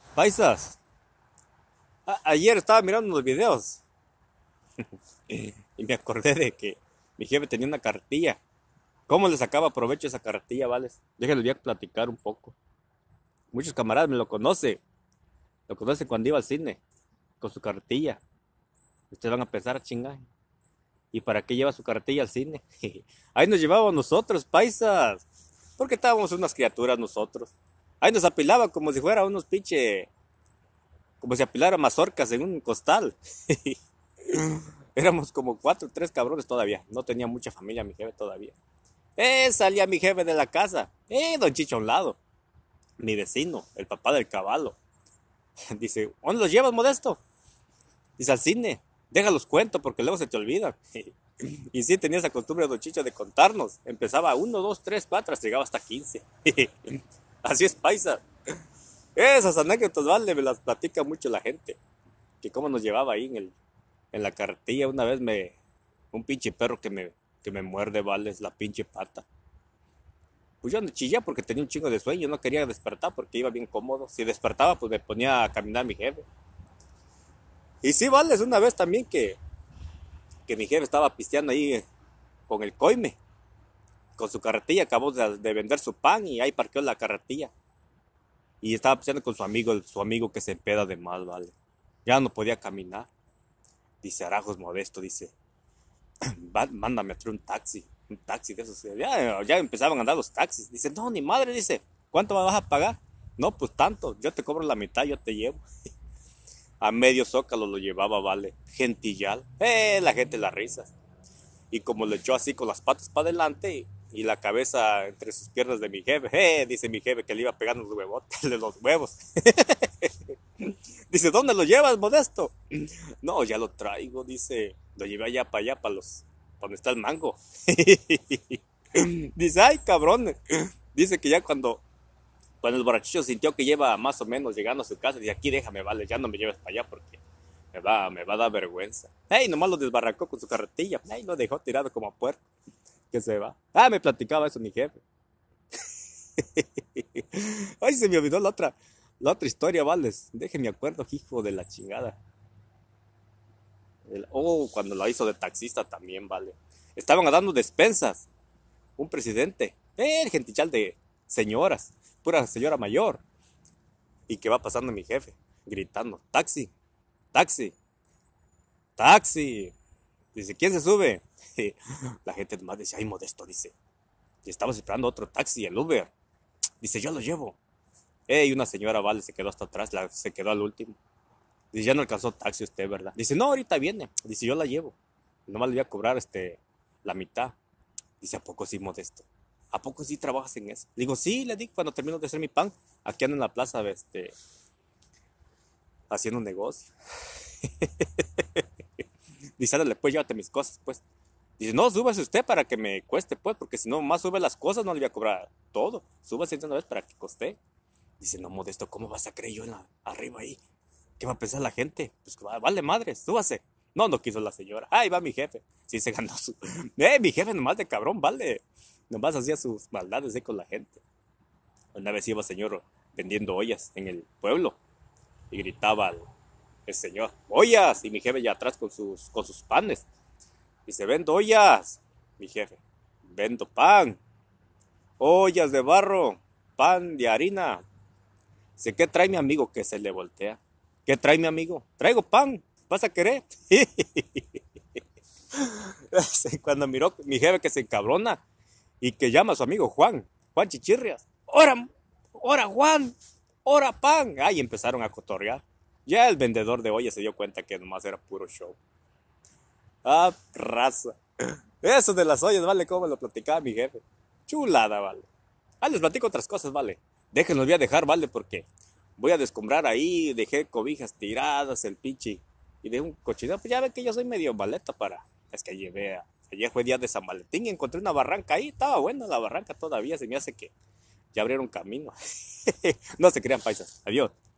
Paisas, ayer estaba mirando unos videos y me acordé de que mi jefe tenía una cartilla. ¿Cómo le sacaba provecho a esa cartilla, vales? Déjenles voy a platicar un poco. Muchos camaradas me lo conocen cuando iba al cine con su cartilla. Ustedes van a pensar a chingar. ¿Y para qué lleva su cartilla al cine? Ahí nos llevábamos nosotros, paisas, porque estábamos unas criaturas nosotros. Ahí nos apilaba como si fuera unos pinche, como si apilara mazorcas en un costal. Éramos como cuatro, tres cabrones todavía. No tenía mucha familia mi jefe todavía. Salía mi jefe de la casa. Don Chicho a un lado. Mi vecino, el papá del caballo. Dice, ¿dónde los llevas, Modesto? Dice, al cine. Déjalos cuento porque luego se te olvidan. Y sí, tenía esa costumbre Don Chicho de contarnos. Empezaba uno, dos, tres, cuatro, hasta llegaba hasta 15. Así es, paisa. Esas anécdotas, vale, me las platica mucho la gente. Que cómo nos llevaba ahí en la carretilla. Una vez un pinche perro que me muerde, vale, es la pinche pata. Pues yo no chillé porque tenía un chingo de sueño, no quería despertar porque iba bien cómodo. Si despertaba, pues me ponía a caminar mi jefe. Y sí, vale, es una vez también que mi jefe estaba pisteando ahí con el coime, con su carretilla, acabó de vender su pan y ahí parqueó la carretilla. Y estaba pisteando con su amigo que se empeda de más, vale. Ya no podía caminar. Dice Arajos Modesto, dice, mándame a traer un taxi de esos. Ya empezaban a andar los taxis. Dice, no, ni madre, dice, ¿cuánto me vas a pagar? No, pues tanto, yo te cobro la mitad, yo te llevo. A medio zócalo lo llevaba, vale. Gentillal. La gente las risas. Y como lo echó así con las patas para adelante y la cabeza entre sus piernas de mi jefe, dice mi jefe que le iba pegando los huevotes de los huevos. Dice, ¿dónde lo llevas, Modesto? No, ya lo traigo, dice. Lo llevé allá para donde está el mango. Dice, ay, cabrón. Dice que ya cuando el borrachillo sintió que lleva más o menos llegando a su casa, dice, aquí déjame, vale, ya no me lleves para allá porque me va a dar vergüenza. Nomás lo desbarrancó con su carretilla. Lo dejó tirado como a puerco. Que se va. Me platicaba eso mi jefe. Ay, se me olvidó la otra historia, vales. Déjenme acuerdo, hijo de la chingada. Cuando lo hizo de taxista también, vale. Estaban dando despensas. Un presidente. El gentichal de señoras. Pura señora mayor. Y que va pasando mi jefe. Gritando. Taxi. Taxi. Taxi. Dice, ¿quién se sube? La gente nomás dice, ay, Modesto, dice. Y estamos esperando otro taxi, el Uber. Dice, yo lo llevo. Y una señora, vale, se quedó hasta atrás, se quedó al último. Dice, ya no alcanzó taxi usted, ¿verdad? Dice, no, ahorita viene. Dice, yo la llevo. Nomás le voy a cobrar la mitad. Dice, ¿a poco sí, Modesto? ¿A poco sí trabajas en eso? Digo, sí, le digo, cuando termino de hacer mi pan, aquí ando en la plaza, haciendo un negocio. Dice, ándale, pues llévate mis cosas, pues. Dice, no, súbase usted para que me cueste, pues, porque si no más sube las cosas, no le voy a cobrar todo. Súbase de una vez para que coste. Dice, no, Modesto, ¿cómo vas a creer yo arriba ahí? ¿Qué va a pensar la gente? Pues vale madre, súbase. No, no quiso la señora. Ahí va mi jefe. Sí se ganó su. Mi jefe nomás de cabrón, vale. Nomás hacía sus maldades con la gente. Una vez iba señor vendiendo ollas en el pueblo y gritaba el señor, ollas, y mi jefe ya atrás con sus panes. Dice, vendo ollas, mi jefe. Vendo pan, ollas de barro, pan de harina. Dice, ¿qué trae mi amigo? Que se le voltea. ¿Qué trae mi amigo? Traigo pan, ¿vas a querer? Cuando miró mi jefe que se encabrona y que llama a su amigo Juan Chichirrias. ¡Hora, hora Juan! ¡Hora pan! Y empezaron a cotorrear. Ya el vendedor de ollas se dio cuenta que nomás era puro show. Raza. Eso de las ollas, vale, como lo platicaba mi jefe. Chulada, vale. Les platico otras cosas, vale. Déjenlos, voy a dejar, vale, porque voy a descombrar ahí. Dejé cobijas tiradas, el pinche. Y de un cochinero. Pues ya ven que yo soy medio maleta para. Es que ayer fue día de San Valentín y encontré una barranca ahí. Estaba buena la barranca todavía. Se me hace que ya abrieron camino. No se crean, paisas. Adiós.